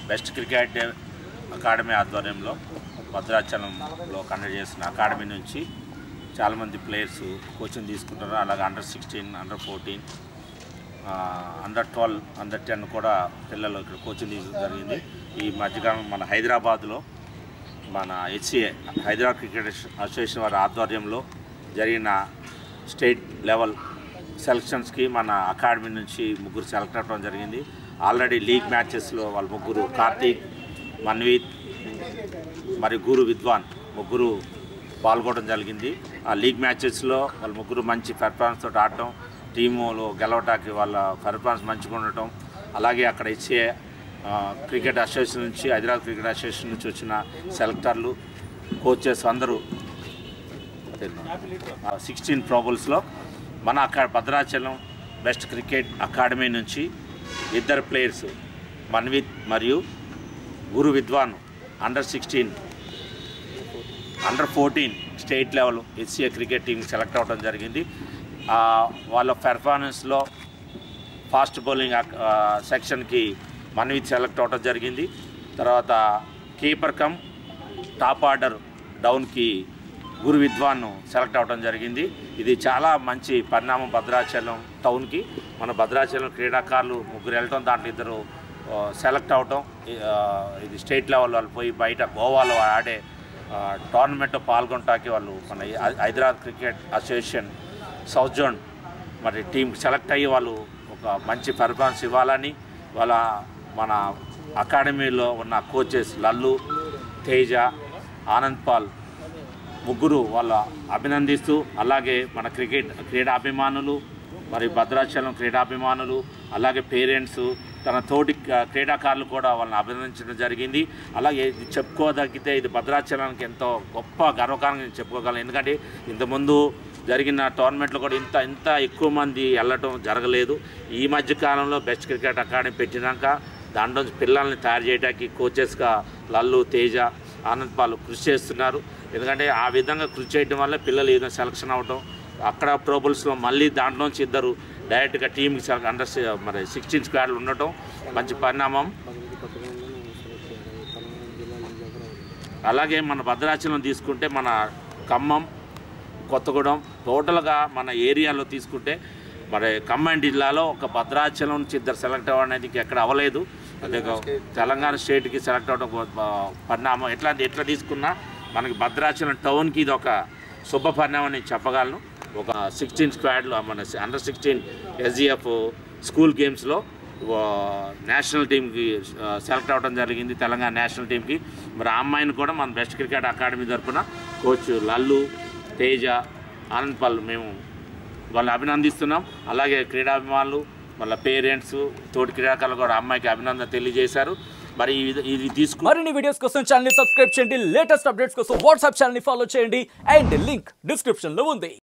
Best cricket academy ఆధ్వర్యంలో భద్రాచలంలో conduct చేస్తున్న అకాడమీ నుంచి చాలామంది ప్లేయర్స్ కోచింగ్ తీసుకుంటున్నారు. అలాగే అండర్-16, అండర్-14, అండర్-12, అండర్-10 కూడా పిల్లలు ఇక్కడ కోచింగ్ తీసుకోవడం జరిగింది. ఈ మధ్యకాలం మన హైదరాబాద్లో మన HCA హైదరాబాద్ క్రికెట్ అసోసియేషన్ వారి ఆధ్వర్యంలో జరిగిన స్టేట్ లెవెల్ సెలక్షన్స్కి మన అకాడమీ నుంచి ముగ్గురు సెలెక్ట్ అవ్వడం జరిగింది. ఆల్రెడీ లీగ్ మ్యాచెస్లో వాళ్ళ ముగ్గురు కార్తీక్, మన్వీత్ మరియు గురు విద్వాన్ ముగ్గురు పాల్గొనడం జరిగింది. ఆ లీగ్ మ్యాచెస్లో వాళ్ళ ముగ్గురు మంచి పెర్ఫార్మెన్స్ తోటి ఆడటం, టీములో గెలవటానికి వాళ్ళ పెర్ఫార్మెన్స్ మంచిగా ఉండటం, అలాగే అక్కడ HCA క్రికెట్ అసోసియేషన్ నుంచి హైదరాబాద్ క్రికెట్ అసోసియేషన్ నుంచి వచ్చిన సెలెక్టర్లు, కోచెస్ అందరూ 16 ప్రోబుల్స్లో మన భద్రాచలం బెస్ట్ క్రికెట్ అకాడమీ నుంచి ఇద్దరు ప్లేయర్స్ మన్విత్ మరియు గురు విద్వాన్ అండర్-16, అండర్-14 state level HCA cricket team select అవ్వడం జరిగింది. వాళ్ళ పెర్ఫార్మెన్స్లో ఫాస్ట్ బౌలింగ్ సెక్షన్కి మన్విత్ సెలెక్ట్ అవ్వడం జరిగింది. తర్వాత కీపర్ కమ్ టాప్ ఆర్డర్ డౌన్కి గురు విద్వాన్ సెలెక్ట్ అవ్వడం జరిగింది. ఇది చాలా మంచి పరిణామం భద్రాచలం టౌన్కి. మన భద్రాచలం క్రీడాకారులు ముగ్గురు వెళ్ళటం, దాంట్లో ఇద్దరు సెలెక్ట్ అవటం, ఇది స్టేట్ లెవెల్ వాళ్ళు పోయి బయట గోవాలో ఆడే టోర్నమెంట్లో పాల్గొనటానికి వాళ్ళు మన Hyderabad cricket association south zone మరి టీం సెలెక్ట్ అయ్యి వాళ్ళు ఒక మంచి పెర్ఫార్మెన్స్ ఇవ్వాలని మన అకాడమీలో ఉన్న కోచెస్ లల్లు, తేజ, ఆనంద్ పాల్ ముగ్గురు వాళ్ళ అభినందిస్తూ, అలాగే మన క్రీడాభిమానులు మరి భద్రాచలం క్రీడాభిమానులు అలాగే పేరెంట్స్ తన తోటి క్రీడాకారులు కూడా వాళ్ళని అభినందించడం జరిగింది. అలాగే ఇది చెప్పుకోదగితే ఇది భద్రాచలానికి ఎంతో గొప్ప గర్వకారణంగా చెప్పుకోగలం. ఎందుకంటే ఇంతకుముందు జరిగిన టోర్నమెంట్లో కూడా ఇంత ఎక్కువ మంది వెళ్ళటం జరగలేదు. ఈ మధ్య కాలంలో బెస్ట్ క్రికెట్ అకాడమీ పెట్టినాక దాంట్లో పిల్లల్ని తయారు చేయడానికి కోచెస్గా లల్లు, తేజ, ఆనంద్ పాల్ కృషి చేస్తున్నారు. ఎందుకంటే ఆ విధంగా కృషి చేయడం వల్ల పిల్లలు ఏదైనా సెలక్షన్ అవ్వటం, అక్కడ ప్రోబుల్స్లో మళ్ళీ దాంట్లోంచి ఇద్దరు డైరెక్ట్గా టీంకి మరి 16 స్క్వాడ్లు ఉండటం మంచి పరిణామం. అలాగే మన భద్రాచలం తీసుకుంటే మన ఖమ్మం, కొత్తగూడెం టోటల్గా మన ఏరియాలో తీసుకుంటే మరి ఖమ్మం జిల్లాలో ఒక భద్రాచలం నుంచి ఇద్దరు సెలెక్ట్ అవ్వడం అనేది ఎక్కడ అవ్వలేదు. అదే తెలంగాణ స్టేట్కి సెలెక్ట్ అవ్వడం పరిణామం. ఎట్లా తీసుకున్నా మనకి భద్రాచలం టౌన్కి ఇది ఒక శుభ పరిణామం అని చెప్పగలను. ఒక 16 స్క్వాడ్లు మన అండర్-16 SGF స్కూల్ గేమ్స్లో నేషనల్ టీంకి సెలెక్ట్ అవ్వడం జరిగింది, తెలంగాణ నేషనల్ టీంకి. మరి ఆ అమ్మాయిని కూడా మన బెస్ట్ క్రికెట్ అకాడమీ తరఫున కోచ్ లల్లు, తేజ, ఆనంద్ పాల్ మేము వాళ్ళని అభినందిస్తున్నాం. అలాగే క్రీడాభిమానులు వాళ్ళ పేరెంట్స్ తోటి క్రీడాకారులు కూడా అమ్మాయికి అభినందన తెలియజేశారు. మరి ఇది తీసుకు మరిన్ని వీడియోస్ కోసం ఛానల్ ని సబ్స్క్రైబ్ చేయండి, లేటెస్ట్ అప్డేట్స్ కోసం వాట్సాప్ ఛానల్ ని ఫాలో చేయండి, అండ్ లింక్ డిస్క్రిప్షన్ లో ఉంది.